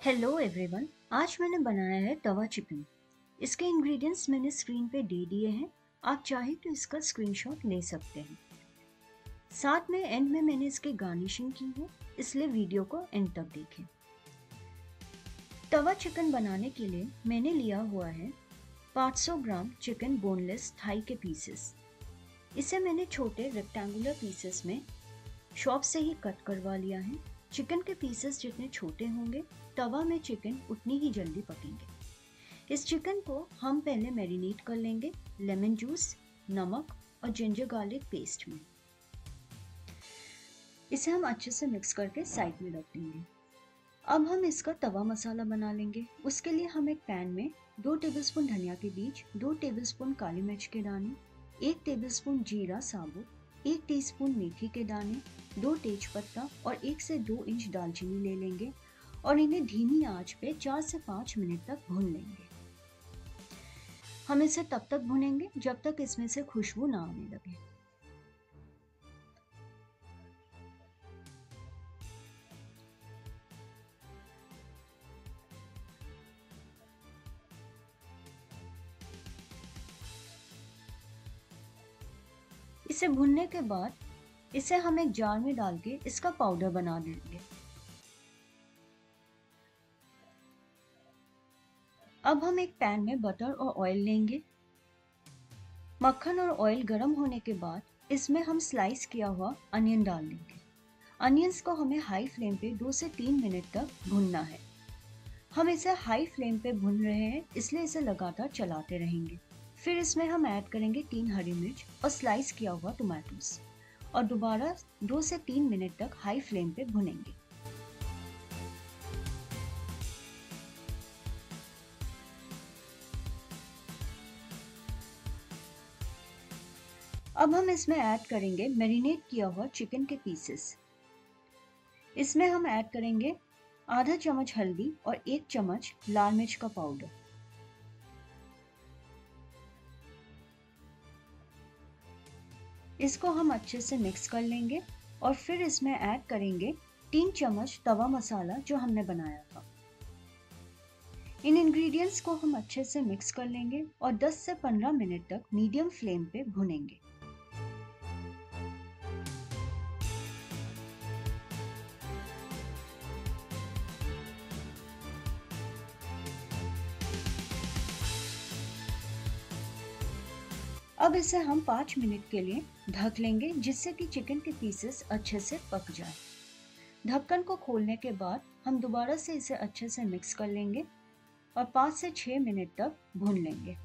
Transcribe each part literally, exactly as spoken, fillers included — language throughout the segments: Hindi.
हेलो एवरीवन, आज मैंने बनाया है तवा चिकन। इसके इंग्रेडिएंट्स मैंने स्क्रीन पे दे दिए हैं। आप चाहे तो इसका स्क्रीनशॉट ले सकते हैं। साथ में एंड में मैंने इसकी गार्निशिंग की है, इसलिए वीडियो को एंड तक देखें। तवा चिकन बनाने के लिए मैंने लिया हुआ है पाँच सौ ग्राम चिकन बोनलेस थाई के पीसेस। इसे मैंने छोटे रेक्टेंगुलर पीसेस में शॉप से ही कट करवा लिया है। चिकन के पीसेस जितने छोटे होंगे तवा में चिकन उतनी ही जल्दी पकेंगे। इस चिकन को हम पहले मैरिनेट कर लेंगे लेमन जूस, नमक और जिंजर गार्लिक पेस्ट में। इसे हम अच्छे से मिक्स करके साइड में रख देंगे। अब हम इसका तवा मसाला बना लेंगे। उसके लिए हम एक पैन में दो टेबलस्पून धनिया के बीज, दो टेबलस्पून काली मिर्च के दाने, एक टेबलस्पून जीरा साबुत, एक टीस्पून मेथी के दाने, दो तेजपत्ता और एक से दो इंच दालचीनी ले लेंगे और इन्हें धीमी आंच पे चार से पाँच मिनट तक भून लेंगे। हम इसे तब तक भूनेंगे जब तक इसमें से खुशबू ना आने लगे। इसे भूनने के बाद इसे हम एक जार में डाल के इसका पाउडर बना लेंगे। अब हम एक पैन में बटर और ऑयल लेंगे। मक्खन और ऑयल गर्म होने के बाद इसमें हम स्लाइस किया हुआ अनियन डाल देंगे। अनियंस को हमें हाई फ्लेम पे दो से तीन मिनट तक भूनना है। हम इसे हाई फ्लेम पे भून रहे हैं, इसलिए इसे लगातार चलाते रहेंगे। फिर इसमें हम ऐड करेंगे तीन हरी मिर्च और स्लाइस किया हुआ टमाटोस और दोबारा दो से तीन मिनट तक हाई फ्लेम पे भुनेंगे। अब हम इसमें ऐड करेंगे मैरिनेट किया हुआ चिकन के पीसेस। इसमें हम ऐड करेंगे आधा चम्मच हल्दी और एक चम्मच लाल मिर्च का पाउडर। इसको हम अच्छे से मिक्स कर लेंगे और फिर इसमें ऐड करेंगे तीन चम्मच तवा मसाला जो हमने बनाया था। इन इंग्रेडिएंट्स को हम अच्छे से मिक्स कर लेंगे और दस से पंद्रह मिनट तक मीडियम फ्लेम पे भुनेंगे। अब इसे हम पाँच मिनट के लिए ढक लेंगे, जिससे कि चिकन के पीसेस अच्छे से पक जाए। ढक्कन को खोलने के बाद हम दोबारा से इसे अच्छे से मिक्स कर लेंगे और पाँच से छह मिनट तक भून लेंगे।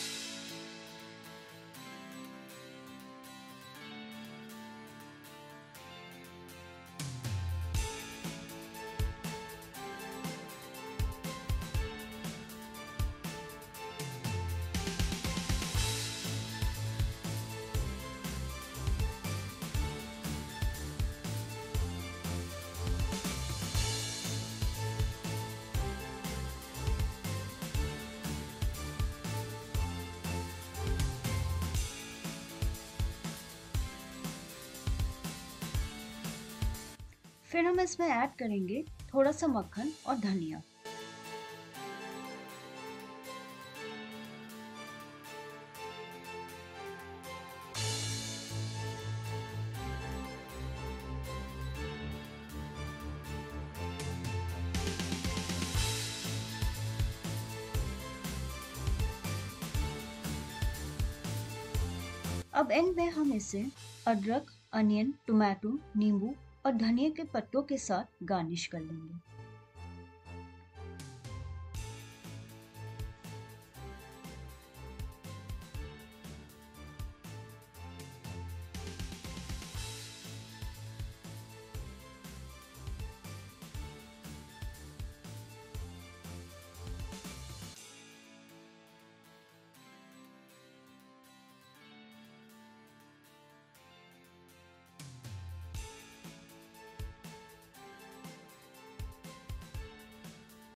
फिर हम इसमें ऐड करेंगे थोड़ा सा मक्खन और धनिया। अब एंड में हम इसे अदरक, अनियन, टोमेटो, नींबू और धनिया के पत्तों के साथ गार्निश कर लेंगे।